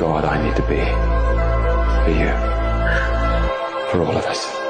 God I need to be. For you. For all of us.